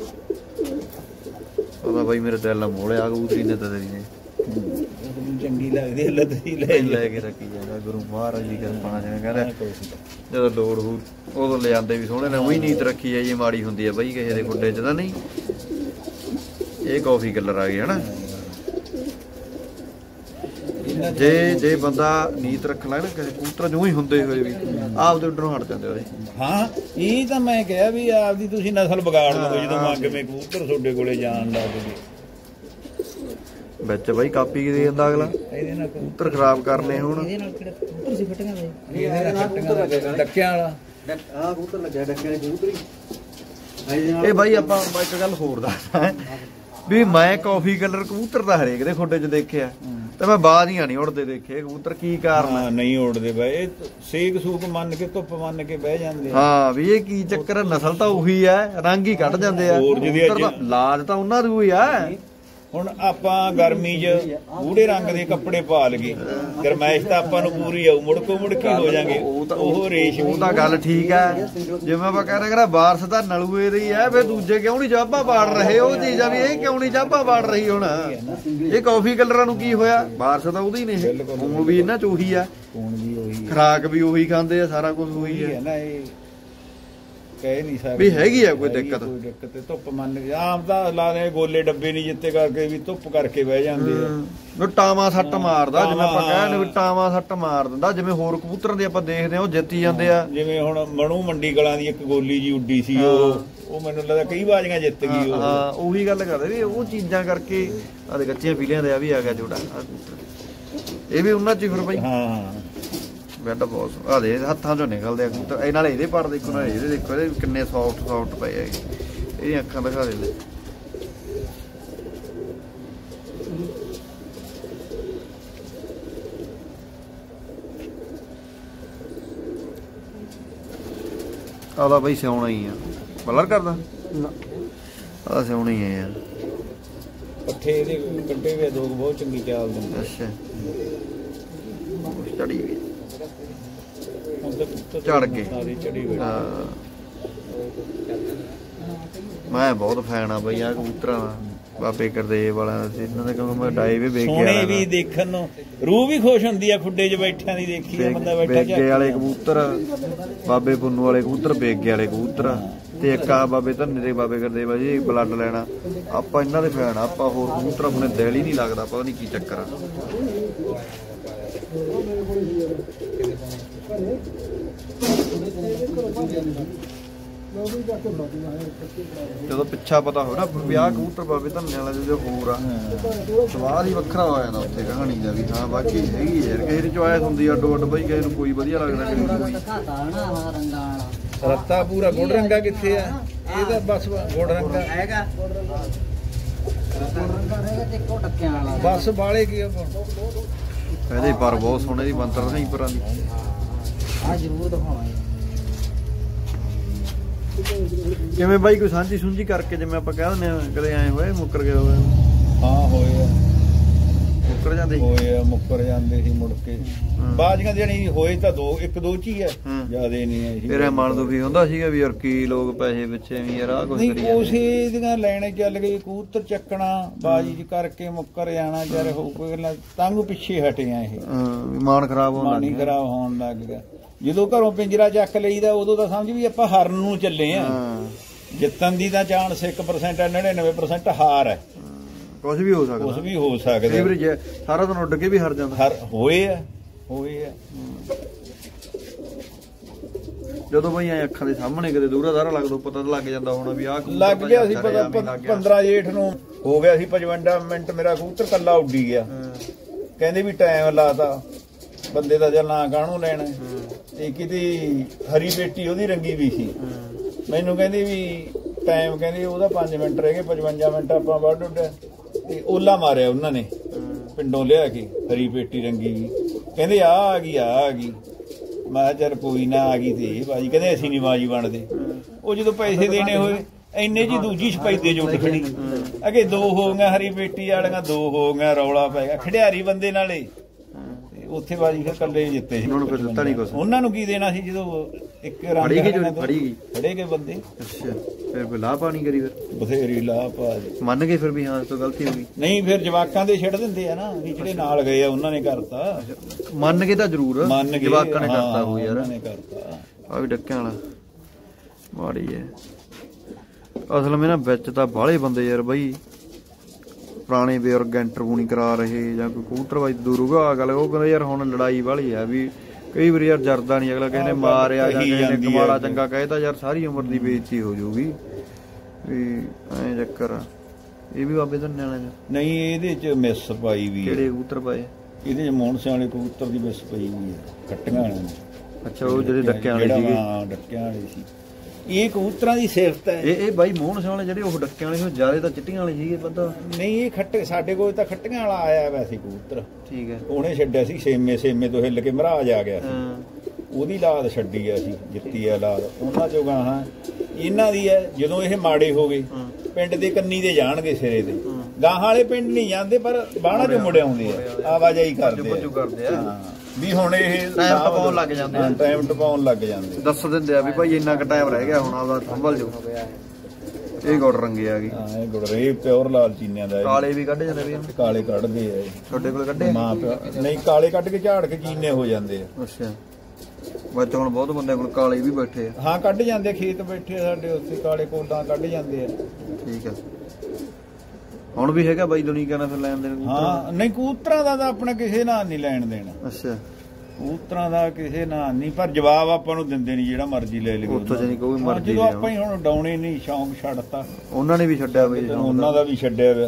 ਉਹਦਾ ਬਾਈ ਮੇਰੇ ਦਿਲ ਨਾਲ ਮੋੜਿਆ ਕਬੂਤਰੀ ਨੇ ਤਾਂ ਤੇਰੀ ਨੇ ਚੰਗੀ ਲੱਗਦੀ ਹੈ ਲੱਦਰੀ ਲੈ ਲੈ ਕੇ ਰੱਖੀ ਜਾਂਦਾ ਗੁਰੂ ਮਹਾਰਾਜ ਜੀ ਕਿਰਪਾ ਜਿਵੇਂ ਕਹਿੰਦਾ ਜਦੋਂ ਲੋੜ ਹੋ ਉਦੋਂ ਲੈ ਜਾਂਦੇ ਵੀ ਸੋਹਣੇ ਨੇ ਉਹੀ ਨੀਤ ਰੱਖੀ ਹੈ ਜੀ ਮਾੜੀ ਹੁੰਦੀ ਹੈ ਬਾਈ ਕਿਸੇ ਦੇ ਗੁੱਡੇ 'ਚ ਤਾਂ ਨਹੀਂ ਇਹ ਕਾਫੀ ਕਲਰ ਆ ਗਏ ਹਨਾ ਜੇ ਜੇ ਬੰਦਾ ਨੀਤ ਰੱਖ ਲੈ ਨਾ ਕਿਸੇ ਕਬੂਤਰ ਨੂੰ ਹੀ ਹੁੰਦੇ ਹੋਏ ਵੀ ਆਪਦੇ ਉੱਡਰੋਂ ਹਟ ਜਾਂਦੇ ਉਹਦੇ ਹਾਂ ਇਹ ਤਾਂ ਮੈਂ ਕਿਹਾ ਵੀ ਆਪਦੀ ਤੁਸੀਂ ਨਸਲ ਵਿਗਾੜ ਲਓਗੇ ਜਦੋਂ ਮੰਗ ਮੇ ਕਬੂਤਰ ਤੁਹਾਡੇ ਕੋਲੇ ਜਾਣ ਲੱਗ ਗਏ ਵਿੱਚ ਬਾਈ ਕਾਪੀ ਦੇ ਦਿੰਦਾ ਅਗਲਾ ਕਬੂਤਰ ਖਰਾਬ ਕਰਨੇ ਹੁਣ ਡੱਕਿਆਂ ਵਾਲਾ ਆ ਕਬੂਤਰ ਲੱਗਿਆ ਡੱਕਿਆਂ ਦੇ ਕਬੂਤਰੀ ਇਹ ਬਾਈ ਆਪਾਂ ਇੱਕ ਗੱਲ ਹੋਰ ਦੱਸਦਾ ਵੀ ਮੈਂ ਕਾਫੀ ਕਲਰ ਕਬੂਤਰ ਦਾ ਹਰੇਕ ਦੇ ਖੋਡੇ 'ਚ ਦੇਖਿਆ ਤੇ ਮੈਂ ਬਾਜ਼ੀਆਂ ਨਹੀਂ ਉੜਦੇ ਦੇਖੇ ਕਬੂਤਰ ਕੀ ਕਾਰਨ ਨਹੀਂ ਉੜਦੇ ਬਾਈ ਇਹ ਸੇਕ ਸੂਕ ਮੰਨ ਕੇ ਧੁੱਪ ਮੰਨ ਕੇ ਬਹਿ ਜਾਂਦੇ ਹਾਂ ਵੀ ਇਹ ਕੀ ਚੱਕਰ ਨਸਲ ਤਾਂ ਉਹੀ ਹੈ ਰੰਗ ਹੀ ਕੱਢ ਜਾਂਦੇ ਆ ਲਾਜ ਤਾਂ ਉਹਨਾਂ ਦੀ ਹੀ ਆ ਹੁਣ ਆਪਾਂ ਗਰਮੀ 'ਚ ਗੂੜੇ ਰੰਗ ਦੇ ਕੱਪੜੇ ਪਾ ਲਈਏ ਗਰਮੈਸ਼ ਤਾਂ ਆਪਾਂ ਨੂੰ ਪੂਰੀ ਆਊ ਮੁੜਕੋ ਮੁੜਕੀ ਹੋ ਜਾਾਂਗੇ ਉਹ ਰੇਸ਼ ਉਹ ਤਾਂ ਗੱਲ ਠੀਕ ਹੈ ਜਿਵੇਂ ਆਪਾਂ ਕਹਿੰਦੇ ਕਿ ਬਾਰਸ ਤਾਂ ਨਲੂਏ ਦੀ ਹੈ ਫਿਰ ਦੂਜੇ ਕਿਉਂ ਨਹੀਂ ਜਾਭਾ ਬਾੜ ਰਹੇ ਉਹ ਚੀਜ਼ ਆ ਵੀ ਇਹ ਕਿਉਂ ਨਹੀਂ ਜਾਭਾ ਬਾੜ ਰਹੀ ਹੁਣ ਇਹ ਕਾਫੀ ਕਲਰਾਂ ਨੂੰ ਕੀ ਹੋਇਆ ਬਾਰਸ ਤਾਂ ਉਹਦੀ ਨੇ ਉਹ ਵੀ ਇਹਨਾਂ 'ਚ ਉਹੀ ਆ ਖਰਾਕ ਵੀ ਉਹੀ ਖਾਂਦੇ ਆ ਸਾਰਾ ਕੁਝ ਉਹੀ ਹੈ ਨਾ ਇਹ ਕਹਿ ਨਹੀਂ ਸਕਦੇ ਵੀ ਹੈਗੀ ਆ ਕੋਈ ਦਿੱਕਤ ਕੋਈ ਦਿੱਕਤ ਧੁੱਪ ਮੰਨ ਕੇ ਆਮ ਤਾਂ ਲਾ ਦੇ ਗੋਲੇ ਡੱਬੇ ਨਹੀਂ ਜਿੱਤੇ ਕਰਕੇ ਵੀ ਧੁੱਪ ਕਰਕੇ ਬਹਿ ਜਾਂਦੇ ਆ ਟਾਵਾਂ ਸੱਟ ਮਾਰਦਾ ਜਿਵੇਂ ਆਪਾਂ ਕਹਿੰਦੇ ਵੀ ਟਾਵਾਂ ਸੱਟ ਮਾਰ ਦਿੰਦਾ ਜਿਵੇਂ ਹੋਰ ਕਬੂਤਰਾਂ ਦੇ ਆਪਾਂ ਦੇਖਦੇ ਆ ਉਹ ਜਿੱਤੀ ਜਾਂਦੇ ਆ ਜਿਵੇਂ ਹੁਣ ਮਣੂ ਮੰਡੀ ਕਲਾਂ ਦੀ ਇੱਕ ਗੋਲੀ ਜੀ ਉੱਡੀ ਸੀ ਉਹ ਉਹ ਮੈਨੂੰ ਲੱਗਦਾ ਕਈ ਬਾਜ਼ੀਆਂ ਜਿੱਤ ਗਈ ਉਹ ਹਾਂ ਉਹੀ ਗੱਲ ਕਰਦੇ ਵੀ ਉਹ ਚੀਜ਼ਾਂ ਕਰਕੇ ਆ ਦੇ ਕੱਚੀਆਂ ਪੀਲੀਆਂ ਦੇ ਆ ਵੀ ਆ ਗਿਆ ਜੋੜਾ ਇਹ ਵੀ ਉਹਨਾਂ 'ਚ ਹੀ ਫਿਰ ਬਾਈ ਹਾਂ ਬੈੱਡ ਬਹੁਤ ਆ ਦੇ ਹੱਥਾਂ 'ਚੋਂ ਨਿਕਲਦੇ ਆ ਕਬੂਤਰ ਇਹ ਨਾਲ ਇਹਦੇ ਪਰ ਦੇਖੋ ਨਾਲ ਇਹਦੇ ਦੇਖੋ ਇਹਦੇ ਕਿੰਨੇ ਸੌਫਟ ਸੌਫਟ ਪਏ ਆ ਇਹਦੀਆਂ ਅੱਖਾਂ ਦਿਖਾ ਦੇ ਆਲਾ ਬਈ ਸਿਆਉਣਾ ਹੀ ਆ ਬਲਰ ਕਰਦਾ ਆ ਸਿਆਉਣਾ ਹੀ ਆ ਯਾਰ ਪੱਠੇ ਇਹਦੇ ਕੱਢੇ ਹੋਏ ਦੋ ਬਹੁਤ ਚੰਗੀ ਚਾਲ ਦਿੰਦੇ ਅੱਛਾ ਚੜੀ ਗਈ ਝੜ ਗਏ ਹਾਂ ਮੈਂ ਬਹੁਤ ਫੈਨ ਆ ਬਈ ਆ ਕਬੂਤਰਾਂ ਦਾ ਬਾਬੇ ਗੁਰਦੇਵ ਵਾਲਿਆਂ ਦਾ ਇਹਨਾਂ ਦੇ ਕਿਉਂਕਿ ਮੈਂ ਡਾਈ ਵੀ ਵੇਖ ਗਿਆ ਸੋਹਣੇ ਵੀ ਦੇਖਣ ਨੂੰ ਰੂਹ ਵੀ ਖੁਸ਼ ਹੁੰਦੀ ਆ ਖੁੱਡੇ 'ਚ ਬੈਠਿਆਂ ਦੀ ਦੇਖੀ ਬੰਦਾ ਬੈਠਾ ਬੇਗੇ ਵਾਲੇ ਕਬੂਤਰ ਬਾਬੇ ਪੁੰਨੂ ਵਾਲੇ ਕਬੂਤਰ ਬੇਗੇ ਵਾਲੇ ਕਬੂਤਰ ਤੇ ਇੱਕ ਆ ਬਾਬੇ ਧੰਨੇ ਦੇ ਬਾਬੇ ਗੁਰਦੇਵ ਜੀ ਬਲੱਡ ਲੈਣਾ ਆਪਾਂ ਇਹਨਾਂ ਦੇ ਫੈਨ ਆਪਾਂ ਹੋਰ ਕਬੂਤਰ ਆਪਣੇ ਦਿਲ ਹੀ ਨਹੀਂ ਲੱਗਦਾ ਪਤਾ ਨਹੀਂ ਕੀ ਚੱਕਰ ਆ ਜਦੋਂ ਪਿੱਛਾ ਪਤਾ ਹੋਵੇ ਨਾ ਵਿਆਹ ਕਬੂਤਰ ਬਾਬੇ ਧੰਨੇ ਵਾਲਾ ਜੋ ਹੋਰ ਆ ਸਵਾਦ ਹੀ ਵੱਖਰਾ ਹੋ ਜਾਂਦਾ ਉੱਥੇ ਕਹਾਣੀ ਦਾ ਵੀ ਹਾਂ ਬਾਕੀ ਹੈਗੀ ਯਾਰ ਕਿਸੇ ਦੀ ਚੁਆਇਸ ਹੁੰਦੀ ਅੱਡੋ ਅੱਡ ਬਈ ਕਿਸੇ ਨੂੰ ਕੋਈ ਵਧੀਆ ਲੱਗਦਾ ਕਿਸੇ ਨੂੰ ਕੋਈ ਰੱਤਾ ਪੂਰਾ ਗੁੜ ਰੰਗਾ ਕਿੱਥੇ ਆ ਇਹ ਤਾਂ ਬਸ ਗੁੜ ਰੰਗਾ ਹੈਗਾ ਬਸ ਬਾਲੇ ਕੀ ਆਪਾਂ ਇਹਦੇ ਪਰ ਬਹੁਤ ਸੋਹਣੇ ਦੀ ਬੰਤਰ ਨਹੀਂ ਪਰਾਂ ਦੀ ਆ ਜ਼ਰੂਰ ਦਿਖਾਵਾਂਗੇ ਕਿਵੇਂ ਬਾਈ ਕੋਈ ਸਾਂਝੀ ਸੁੰਝੀ ਕਰਕੇ ਜਿਵੇਂ ਆਪਾਂ ਕਹਿ ਦਿੰਦੇ ਆ ਕਦੇ ਐ ਹੋਏ ਮੁੱਕਰ ਗਏ ਹੋਏ ਹਾਂ ਹੋਏ ਆ ਮੁੱਕਰ ਜਾਂਦੇ ਹੋਏ ਆ ਮੁੱਕਰ ਜਾਂਦੇ ਸੀ ਮੁੜ ਕੇ ਬਾਜ਼ੀਆਂ ਜਿਹੜੀ ਹੋਏ ਤਾਂ ਦੋ ਇੱਕ ਦੋ ਚ ਹੀ ਆ ਜਿਆਦੇ ਨਹੀਂ ਆ ਫਿਰ ਮਨ ਦੁਖੀ ਹੁੰਦਾ ਸੀਗਾ ਵੀ ਯਾਰ ਕੀ ਲੋਕ ਪੈਸੇ ਪਿੱਛੇ ਵੀ ਯਾਰ ਆ ਕੁਝ ਕਰੀ ਜਾਂਦੇ ਉਸੇ ਦੀਆਂ ਲੈਣੇ ਚੱਲ ਗਏ ਕਬੂਤਰ ਚੱਕਣਾ ਬਾਜੀ ਚ ਕਰਕੇ ਮੁੱਕਰ ਜਾਣਾ ਯਾਰ ਤੰਗ ਪਿੱਛੇ ਹਟੇ ਆ ਇਹ ਮਾਨ ਖਰਾਬ ਹੋਣ ਲੱਗ ਗਿਆ ਖਰਾਬ ਹੋਣ ਲੱਗ ਗਿਆ ਜਦੋਂ ਘਰੋਂ ਪਿੰਜਰਾ ਚੱਕ ਲਈਦਾ ਉਦੋਂ ਤਾਂ ਸਮਝ ਵੀ ਆਪਾਂ ਹਾਰਨ ਨੂੰ ਚੱਲੇ ਆ ਜਿੱਤਣ ਦੀ ਤਾਂ ਚਾਂਸ ਇੱਕ ਪਰਸੈਂਟ ਹੈ ਨੜਿਨਵੇਂ ਪਰਸੈਂਟ ਹਾਰ ਹੈ ਕੁਝ ਵੀ ਹੋ ਸਕਦਾ ਕੁਝ ਵੀ ਹੋ ਸਕਦਾ ਸਾਰਾ ਦਿਨ ਉੱਡ ਕੇ ਵੀ ਹਾਰ ਜਾਂਦਾ ਹਰ ਹੋਏ ਆ ਹੋਏ ਆ ਜਦੋਂ ਬਈ ਐ ਅੱਖਾਂ ਦੇ ਸਾਹਮਣੇ ਕਿਤੇ ਦੂਰਾ ਦਾਰਾ ਲੱਗਦਾ ਪਤਾ ਤਾਂ ਲੱਗ ਜਾਂਦਾ ਹੋਣਾ ਵੀ ਆਹ ਲੱਗ ਗਿਆ ਸੀ ਪਤਾ ਪੰਦਰਾਂ ਜੇਠ ਨੂੰ ਹੋ ਗਿਆ ਸੀ ਪਚਵੰਜਾ ਮਿੰਟ ਮੇਰਾ ਕਬੂਤਰ ਕੱਲਾ ਉੱਡੀ ਗਿਆ ਕਹਿੰਦੇ ਵੀ ਟਾਈਮ ਲਾਤਾ ਬੰਦੇ ਦਾ ਜਲ ਨਾ ਕਾਹਨੂੰ ਲੈਣਾ ਤੇ ਕਿਤੇ ਹਰੀ ਬੇਟੀ ਉਹਦੀ ਰੰਗੀ ਵੀ ਸੀ ਮੈਨੂੰ ਕਹਿੰਦੀ ਵੀ ਟਾਈਮ ਕਹਿੰਦੀ ਉਹਦਾ ਪੰਜ ਮਿੰਟ ਰਹਿ ਗਏ ਪਚਵੰਜਾ ਮਿੰਟ ਆਪਾਂ ਵੱਢ ਉੱਡਿਆ ਤੇ ਓਲਾ ਮਾਰਿਆ ਉਹਨਾਂ ਨੇ ਪਿੰਡੋਂ ਲਿਆ ਕੇ ਹਰੀ ਬੇਟੀ ਰੰਗੀ ਵੀ ਕਹਿੰਦੇ ਆ ਆ ਗਈ ਆ ਆ ਗਈ ਮੈਂ ਚੱਲ ਕੋਈ ਨਾ ਆ ਗਈ ਤੇ ਬਾਜੀ ਕਹਿੰਦੇ ਅਸੀਂ ਨੀ ਬਾਜੀ ਬਣਦੇ ਉਹ ਜਦੋਂ ਪੈਸੇ ਦੇਣੇ ਹੋਏ ਇੰਨੇ ਜੀ ਦੂਜੀ ਸਪੈਦੇ ਜੋ ਉੱਠ ਖੜੀ ਅਗੇ ਦੋ ਹੋ ਗਈਆਂ ਹਰੀ ਬੇਟੀ ਵਾਲੀਆਂ ਦੋ ਹੋ ਗਈਆਂ ਰੌਲਾ ਪੈ ਗਿਆ ਖਿਡਾਰੀ ਬੰਦੇ ਨਾਲੇ ਉੱਥੇ ਬਾਜੀ ਫਿਰ ਕੱਲੇ ਜਿੱਤੇ ਸੀ ਉਹਨਾਂ ਨੂੰ ਦਿੱਤਾ ਨਹੀਂ ਕੁਛ ਉਹਨਾਂ ਨੂੰ ਕੀ ਦੇਣਾ ਸੀ ਜਦੋਂ ਇੱਕ ਰਨ ਫੜੀ ਗਈ ਫੜੀ ਗਈ ਫੜੇ ਗਏ ਬੰਦੇ ਅੱਛਾ ਫਿਰ ਬਲਾ ਪਾਣੀ ਕਰੀ ਫਿਰ ਬਥੇਰੀ ਲਾ ਪਾ ਮੰਨ ਗਏ ਫਿਰ ਵੀ ਹਾਂ ਤੋਂ ਗਲਤੀ ਹੋ ਗਈ ਨਹੀਂ ਫਿਰ ਜਵਾਕਾਂ ਦੇ ਛੱਡ ਦਿੰਦੇ ਆ ਨਾ ਵੀ ਜਿਹੜੇ ਨਾਲ ਗਏ ਆ ਉਹਨਾਂ ਨੇ ਕਰਤਾ ਮੰਨ ਕੇ ਤਾਂ ਜ਼ਰੂਰ ਜਵਾਕਾਂ ਨੇ ਕਰਤਾ ਹੋ ਯਾਰ ਉਹਨਾਂ ਨੇ ਕਰਤਾ ਆ ਵੀ ਡੱਕਿਆਂ ਵਾਲਾ ਮਾੜੀ ਹੈ ਅਸਲ ਵਿੱਚ ਨਾ ਵਿੱਚ ਤਾਂ ਬਾਹਲੇ ਬੰਦੇ ਯਾਰ ਬਈ ਪੁਰਾਣੇ ਬਜ਼ੁਰਗ ਇੰਟਰਵਿਊ ਨਹੀਂ ਕਰਾ ਰਹੇ ਜਾਂ ਕੋਈ ਕਬੂਤਰ ਬਾਈ ਦੂਰੂਗਾ ਆ ਗੱਲ ਉਹ ਕਹਿੰਦੇ ਯਾਰ ਹੁਣ ਲੜਾਈ ਵਾਲੀ ਆ ਵੀ ਕਈ ਵਾਰੀ ਯਾਰ ਜਰਦਾ ਨਹੀਂ ਅਗਲਾ ਕਿਸੇ ਨੇ ਮਾਰਿਆ ਜਾਂ ਕਿਸੇ ਨੇ ਕਮਾਲਾ ਚੰਗਾ ਕਹੇ ਤਾਂ ਯਾਰ ਸਾਰੀ ਉਮਰ ਦੀ ਬੇਇੱਜ਼ਤੀ ਹੋ ਜਾਊਗੀ ਵੀ ਐਂ ਚੱਕਰ ਇਹ ਵੀ ਬਾਬੇ ਧੰਨੇ ਵਾਲੇ ਨੇ? ਨਹੀਂ ਇਹਦੇ ਚ ਮਿਸ ਪਾਈ ਵੀ ਕਿਹੜੇ ਕਬੂਤਰ ਪਾਏ? ਇਹਦੇ ਚ ਮੋਹਣਸਿਆਂ ਵਾਲੇ ਕਬੂਤਰ ਦੀ ਮਿਸ ਪਈ ਵੀ ਹੈ ਕੱਟੀਆਂ ਵਾਲੇ ਨੇ। ਅੱਛਾ ਉਹ ਜਿਹੜੇ ਡੱਕਿਆਂ ਵਾਲੇ ਸੀਗੇ? ਹਾਂ ਡੱਕਿਆਂ ਵਾਲੇ ਸੀ। ਇਹ ਕਬੂਤਰਾਂ ਦੀ ਸਿਫਤ ਹੈ। ਇਹ ਇਹ ਬਾਈ ਮੋਹਣ ਸਿੰਘ ਵਾਲੇ ਜਿਹੜੇ ਉਹ ਡੱਕਿਆਂ ਵਾਲੇ ਸੀ ਜਿਆਦਾ ਤਾਂ ਚਿੱਟੀਆਂ ਵਾਲੇ ਸੀਗੇ ਪਤਾ ਨਹੀਂ। ਇਹ ਖੱਟੇ ਸਾਡੇ ਕੋਲ ਤਾਂ ਖੱਟੀਆਂ ਵਾਲਾ ਆਇਆ ਵੈਸੇ ਕਬੂਤਰ। ਠੀਕ ਹੈ। ਉਹਨੇ ਛੱਡਿਆ ਸੀ ਸੇਮੇ ਸੇਮੇ ਤੋਂ ਹਿੱਲ ਕੇ ਮਹਾਰਾਜ ਆ ਗਿਆ ਸੀ। ਹਾਂ ਉਹਦੀ ਲਾਦ ਛੱਡੀ ਆ ਸੀ ਜਿੱਤੀ ਆ ਲਾਦ ਉਹਨਾਂ ਚੋਂ ਗਾਹਾਂ ਇਹਨਾਂ ਦੀ ਹੈ। ਜਦੋਂ ਇਹ ਮਾੜੇ ਹੋ ਗਏ ਪਿੰਡ ਦੇ ਕੰਨੀ ਦੇ ਜਾਣਗੇ ਸਿਰੇ ਦੇ ਗਾਹਾਂ ਵਾਲੇ ਪਿੰਡ ਨਹੀਂ ਜਾਂਦੇ ਪਰ ਬਾਹਣਾ ਚੋਂ ਮੁੜ ਆਉਂਦੇ ਆ ਆਵਾਜਾਈ ਕਰਦੇ ਆ ਵੀ ਹੁਣ ਇਹ ਟਾਈਮ ਟਪਾਉਣ ਲੱਗ ਜਾਂਦੇ ਆ। ਟਾਈਮ ਟਪਾਉਣ ਲੱਗ ਜਾਂਦੇ ਦੱਸ ਦਿੰਦੇ ਆ ਵੀ ਭਾਈ ਇੰਨਾ ਕੁ ਟਾਈਮ ਰਹਿ ਗਿਆ ਹੁਣ ਆਪਦਾ ਸੰਭਲ ਜੋ। ਇਹ ਗੁੜ ਰੰਗੇ ਆ ਗਈ। ਹਾਂ ਇਹ ਗੁੜ ਰੇ ਪਿਓਰ ਲਾਲ ਚੀਨਿਆਂ ਦਾ। ਕਾਲੇ ਵੀ ਕੱਢ ਜਾਂਦੇ ਵੀ ਕਾਲੇ ਕੱਢਦੇ ਆ ਤੁਹਾਡੇ ਕੋਲ ਕੱਢੇ? ਮਾਂ ਪਿਓ ਨਹੀਂ ਕਾਲੇ ਕੱਢ ਕੇ ਝਾੜ ਕੇ ਚੀਨੇ ਹੋ ਜਾਂਦੇ ਆ। ਅੱਛਾ ਬੱਚੇ ਹੁਣ ਬਹੁਤ ਬੰਦੇ ਕੋਲ ਕਾਲੇ ਵੀ ਬੈਠੇ ਆ। ਹਾਂ ਕੱਢ ਜਾਂਦੇ ਖੇਤ ਬੈਠੇ ਸਾਡੇ ਉੱਥੇ ਕਾਲੇ ਕੋਲਾਂ ਕੱਢ ਜਾਂਦੇ ਆ। ਠੀਕ ਆ ਹੁਣ ਵੀ ਹੈਗਾ ਬਾਈ ਦੁਨੀਆ ਨਾਲ ਫਿਰ ਲੈਣ ਦੇਣ? ਹਾਂ ਨਹੀਂ ਕਬੂਤਰਾਂ ਦਾ ਤਾਂ ਆਪਣਾ ਕਿਸੇ ਨਾਲ ਨਹੀਂ ਲੈਣ ਦੇਣਾ। ਅੱਛਾ ਕਬੂਤਰਾਂ ਦਾ ਕਿਸੇ ਨਾਲ ਨਹੀਂ ਪਰ ਜਵਾਬ ਆਪਾਂ ਨੂੰ ਦਿੰਦੇ ਨਹੀਂ ਜਿਹੜਾ ਮਰਜ਼ੀ ਲੈ ਲਈਏ ਉੱਥੋਂ ਜਾਨੀ ਕੋਈ ਮਰਜ਼ੀ ਜਦੋਂ ਆਪਾਂ ਹੀ ਹੁਣ ਡਾਉਣੇ ਨਹੀਂ ਸ਼ੌਂਕ ਛੱਡਤਾ। ਉਹਨਾਂ ਨੇ ਵੀ ਛੱਡਿਆ ਬਈ ਉਹਨਾਂ ਦਾ ਵੀ ਛੱਡਿਆ ਹੋਇਆ।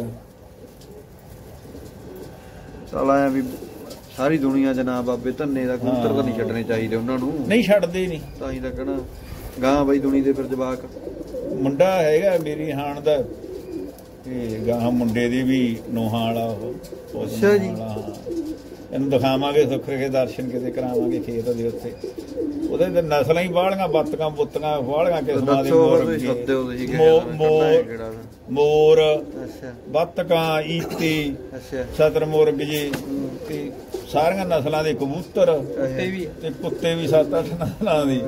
ਚੱਲ ਆਇਆ ਵੀ ਸਾਰੀ ਦੁਨੀਆ ਚ ਨਾ ਬਾਬੇ ਧੰਨੇ ਦਾ ਕਬੂਤਰ ਤਾਂ ਨਹੀਂ ਛੱਡਣੇ ਚਾਹੀਦੇ ਉਹਨਾਂ ਨੂੰ। ਨਹੀਂ ਛੱਡਦੇ ਨਹੀਂ ਤਾਂ ਹੀ ਤਾਂ ਕਹਿਣਾ ਗਾਂ ਬਾਈ ਦੁਨੀ ਦੇ ਫਿਰ ਜਵਾਕ ਮੁੰਡਾ ਹੈਗਾ ਮੇਰੀ ਹਾਣ ਦਾ ਤੇ ਗਾਂ ਮੁੰਡੇ ਦੀ ਵੀ ਨੋਹਾਂ ਵਾਲਾ ਉਹ। ਅੱਛਾ ਜੀ। ਇਹਨੂੰ ਦਿਖਾਵਾਂਗੇ ਸੁੱਖ ਰਖੇ ਦਰਸ਼ਨ ਕਿਤੇ ਕਰਾਵਾਂਗੇ ਖੇਤ ਦੇ ਉੱਤੇ। ਉਹਦੇ ਤੇ ਨਸਲਾਂ ਹੀ ਬਾਹਲੀਆਂ ਬੱਤਕਾਂ ਬੁੱਤਕਾਂ ਬਾਹਲੀਆਂ ਕਿਸਮਾਂ ਦੇ ਮੋਰ ਬੱਤਕਾਂ ਈਤੀ ਸਤਰ ਮੁਰਗ ਜੀ ਤੇ ਸਾਰੀਆਂ ਨਸਲਾਂ ਦੇ ਕਬੂਤਰ ਤੇ ਕੁੱਤੇ ਵੀ ਸੱਤ ਅੱਠ ਨਸਲਾਂ ਦੀ।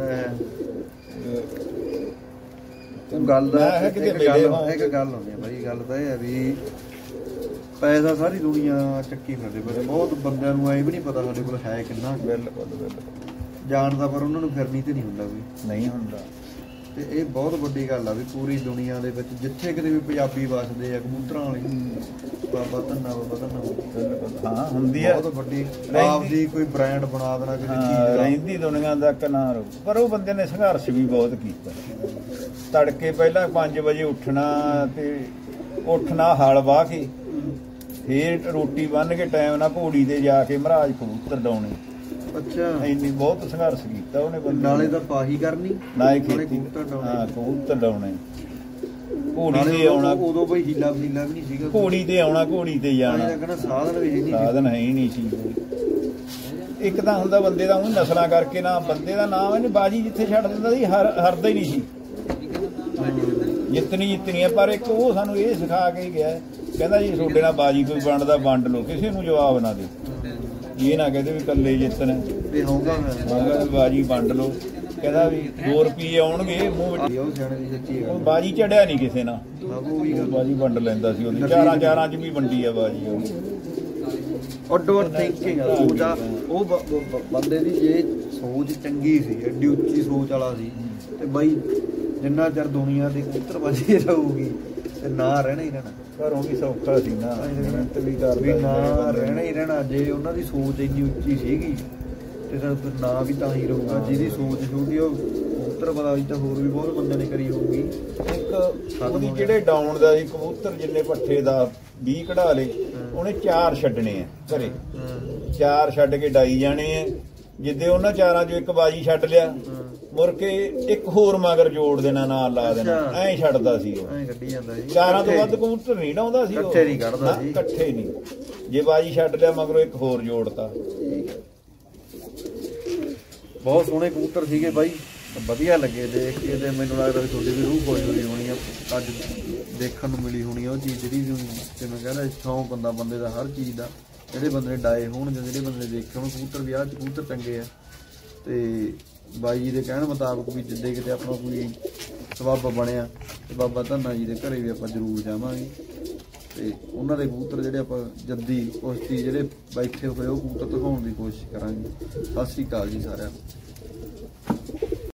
ਗੱਲ ਦਾ ਇੱਕ ਗੱਲ ਹੁੰਦੀ ਹੈ ਬਾਈ ਗੱਲ ਤਾਂ ਇਹ ਹੈ ਵੀ ਪੈਸਾ ਸਾਰੀ ਦੁਨੀਆ ਚੱਕੀ ਫਿਰਦੇ ਪਰ ਬਹੁਤ ਬੰਦਿਆਂ ਨੂੰ ਐ ਵੀ ਨਹੀਂ ਪਤਾ ਸਾਡੇ ਕੋਲ ਹੈ ਕਿੰਨਾ। ਬਿਲਕੁਲ ਬਿਲਕੁਲ ਜਾਣਦਾ ਪਰ ਉਹਨਾਂ ਨੂੰ ਫਿਰਨੀ ਤੇ ਨਹੀਂ ਹੁੰਦਾ ਵੀ ਨਹੀਂ ਹੁੰਦਾ। ਤੇ ਇਹ ਬਹੁਤ ਵੱਡੀ ਗੱਲ ਆ ਵੀ ਪੂਰੀ ਦੁਨੀਆ ਦੇ ਵਿੱਚ ਜਿੱਥੇ ਕਿਤੇ ਵੀ ਪੰਜਾਬੀ ਵੱਸਦੇ ਆ ਕਬੂਤਰਾਂ ਵਾਲੇ ਬਾਬਾ ਧੰਨਾ ਬਾਬਾ ਧੰਨਾ ਹਾਂ ਹੁੰਦੀ ਆ ਬਹੁਤ ਵੱਡੀ ਆਪਦੀ ਕੋਈ ਬ੍ਰਾਂਡ ਬਣਾ ਦੇਣਾ ਕਿਸੇ ਚੀਜ਼ ਦਾ ਰਹਿੰਦੀ ਦੁਨੀਆ ਦਾ ਕਿਨਾਰ। ਪਰ ਉਹ ਬੰਦੇ ਨੇ ਸੰਘਰਸ਼ ਵੀ ਬਹੁਤ ਕੀਤਾ। ਤੜਕੇ ਪਹਿਲਾਂ ਪੰਜ ਵਜੇ ਉੱਠਣਾ ਤੇ ਉੱਠਣਾ ਹਲ ਵਾਹ ਕੇ ਫੇਰ ਰੋਟੀ ਬੰਨ ਕੇ ਟਾਈਮ ਨਾਲ ਘੋੜੀ ਤੇ ਜਾ ਕੇ ਮਹਾਰਾਜ ਕਬੂਤਰ ਡਾਉਣੇ। ਅੱਛਾ ਇੰਨੀ ਬਹੁਤ ਸੰਘਰਸ਼ ਕੀਤਾ ਉਹਨੇ ਬੰਦੇ ਨਾਲੇ ਤਾਂ ਪਾਹੀ ਕਰਨੀ ਨਾਲੇ ਖੇਤੀ ਹਾਂ ਕਬੂਤਰ ਡਾਉਣੇ। ਘੋੜੀ ਤੇ ਆਉਣਾ ਉਦੋਂ ਕੋਈ ਹੀਲਾ ਵਹੀਲਾ ਵੀ ਨਹੀਂ ਸੀਗਾ। ਘੋੜੀ ਤੇ ਆਉਣਾ ਘੋੜੀ ਤੇ ਜਾਣਾ ਸਾਧਨ ਵੀ ਨਹੀਂ ਸਾਧਨ ਹੈ ਹੀ ਨਹੀਂ ਸੀ। ਇੱਕ ਤਾਂ ਹੁੰਦਾ ਬੰਦੇ ਦਾ ਉਹ ਨਸਲਾਂ ਕਰਕੇ ਨਾ ਬੰਦੇ ਦਾ ਨਾਮ ਇਹਨੇ ਬਾਜੀ ਜਿੱਥੇ ਛੱਡ ਦਿੰਦਾ ਸੀ ਹਰ ਹਰਦਾ ਹੀ ਨਹੀਂ ਸੀ। ਜਿੱਤਣੀ ਜਿੱਤਣੀ ਹੈ ਪਰ ਇੱਕ ਉਹ ਸਾਨੂੰ ਇਹ ਸਿਖਾ ਕੇ ਗਿਆ ਕਹਿੰਦਾ ਜੀ ਤੁਹਾਡੇ ਨਾਲ ਬਾਜੀ ਕੋਈ ਵੰਡਦਾ ਵੰਡ ਲਓ ਕਿਸੇ ਨੂੰ ਜਵਾਬ ਨਾ ਦਿਓ। ਇਹ ਨਾ ਕਹਿੰਦੇ ਵੀ ਇਕੱਲੇ ਜਿੱਤਣ ਬਾਜੀ ਵੰਡ ਲਓ। ਕਹਿੰਦਾ ਵੀ ਦੋ ਰੁਪਏ ਆਉਣਗੇ ਮੂੰਹ ਵਿੱਚ ਬਾਜੀ ਚੜਿਆ ਨਹੀਂ ਕਿਸੇ ਨਾਲ ਬਾਜੀ ਵੰਡ ਲੈਂਦਾ ਸੀ। ਉਹਦੀ ਚਾਰਾਂ ਚਾਰਾਂ ਚ ਵੀ ਵੰਡੀ ਆ ਬਾਜੀ ਉਹਦੀ। ਆਊਟਡੋਰ ਥਿੰਕਿੰਗ ਉਹਦਾ ਉਹ ਬੰਦੇ ਦੀ ਜੇ ਸੋਚ ਚੰਗੀ ਸੀ ਐਡੀ ਉੱਚੀ ਸੋਚ ਵਾਲਾ ਸੀ ਤੇ ਬਾਈ ਜਿੰਨਾ ਚਿਰ ਦੁਨੀਆ ਦੀ ਕਬੂਤਰਬਾਜ਼ੀ ਰਹੂਗੀ ਤੇ ਨਾ ਰਹਿਣਾ ਹੀ ਰਹਿਣਾ। ਘਰੋਂ ਵੀ ਸੌਖਾ ਸੀ ਨਾ ਮਿਹਨਤ ਵੀ ਕਰਦਾ ਨਾ ਰਹਿਣਾ ਹੀ ਰਹਿਣਾ। ਜੇ ਉਹਨਾਂ ਦੀ ਸੋਚ ਇੰਨੀ ਉੱਚੀ ਸੀਗੀ ਤੇ ਨਾ ਵੀ ਤਾਂ ਹੀ ਰਹੂਗਾ। ਜਿਹਦੀ ਸੋਚ ਛੋਟੀ ਉਹ ਕਬੂਤਰਬਾਜ਼ੀ ਤਾਂ ਹੋਰ ਵੀ ਬਹੁਤ ਬੰਦਿਆਂ ਨੇ ਕਰੀ ਹੋਊਗੀ। ਇੱਕ ਉਹਦੀ ਜਿਹੜੇ ਡਾਉਣ ਦਾ ਸੀ ਕਬੂਤਰ ਜਿੰਨੇ ਪੱਠੇ ਦਾ ਵੀਹ ਕਢਾ ਲਏ ਉਹਨੇ ਚਾਰ ਛੱਡਣੇ ਆ ਘਰੇ। ਚਾਰ ਛੱਡ ਕੇ ਡਾਈ ਜਾਣੇ ਆ। ਜਿੱਦੇ ਉਹਨਾਂ ਚਾਰਾਂ ਚੋਂ ਇੱਕ ਬਾਜੀ ਛੱਡ ਲਿਆ ਮੁੜ ਕੇ ਇੱਕ ਹੋਰ ਮਗਰ ਜੋੜ ਦੇਣਾ ਨਾਲ ਲਾ ਦੇਣਾ ਐਂ ਛੱਡਦਾ ਸੀ ਉਹ। ਐਂ ਕੱਢੀ ਜਾਂਦਾ ਸੀ। ਚਾਰਾਂ ਤੋਂ ਵੱਧ ਕਬੂਤਰ ਨਹੀਂ ਡਾਉਂਦਾ ਸੀ ਉਹ। ਇਕੱਠੇ ਨਹੀਂ ਕੱਢਦਾ ਸੀ। ਇਕੱਠੇ ਨਹੀਂ ਜੇ ਬਾਜੀ ਛੱਡ ਲਿਆ ਮਗਰੋਂ ਇੱਕ ਹੋਰ ਜੋੜਤਾ। ਬਹੁਤ ਸੋਹਣੇ ਕਬੂਤਰ ਸੀਗੇ ਬਾਈ ਵਧੀਆ ਲੱਗੇ ਦੇਖ ਕੇ ਤੇ ਮੈਨੂੰ ਲੱਗਦਾ ਵੀ ਤੁਹਾਡੀ ਵੀ ਰੂਹ ਖੁਸ਼ ਹੋਈ ਹੋਣੀ ਆ ਅੱਜ ਦੇਖਣ ਨੂੰ ਮਿਲੀ ਹੋਣੀ ਆ ਉਹ ਚੀਜ਼ ਜਿਹੜੀ ਵੀ ਤੇ ਮੈਂ ਕਹਿੰਦਾ ਸ਼ੌਂਕ ਹੁੰਦਾ ਬੰਦੇ ਦਾ ਹਰ ਚੀਜ਼ ਦਾ। ਜਿਹੜੇ ਬੰਦੇ ਨੇ ਡਾਏ ਹੋਣ ਜਾਂ ਜਿਹੜੇ ਬੰਦੇ ਨੇ ਦੇਖੇ ਹੋਣ ਕਬੂਤਰ ਵੀ ਆਹ ਕਬੂਤਰ ਚੰਗੇ ਆ ਤੇ ਬਾਈ ਜੀ ਦੇ ਕਹਿਣ ਮੁਤਾਬਕ ਵੀ ਜਿੱਦੇ ਕਿਤੇ ਆਪਣਾ ਕੋਈ ਸਬੱਬ ਬਣਿਆ ਤੇ ਬਾਬਾ ਧੰਨਾ ਜੀ ਦੇ ਘਰੇ ਵੀ ਆਪਾਂ ਜ਼ਰੂਰ ਜਾਵਾਂਗੇ ਤੇ ਉਹਨਾਂ ਦੇ ਕਬੂਤਰ ਜਿਹੜੇ ਆਪਾਂ ਜੱਦੀ ਕੁਸ਼ਤੀ ਜਿਹੜੇ ਬੈਠੇ ਹੋਏ ਉਹ ਕਬੂਤਰ ਦਿਖਾਉਣ ਦੀ ਕੋਸ਼ਿਸ਼ ਕਰਾਂਗੇ। ਸਤਿ ਸ੍ਰੀ ਅਕਾਲ ਜੀ ਸਾਰਿਆਂ ਨੂੰ।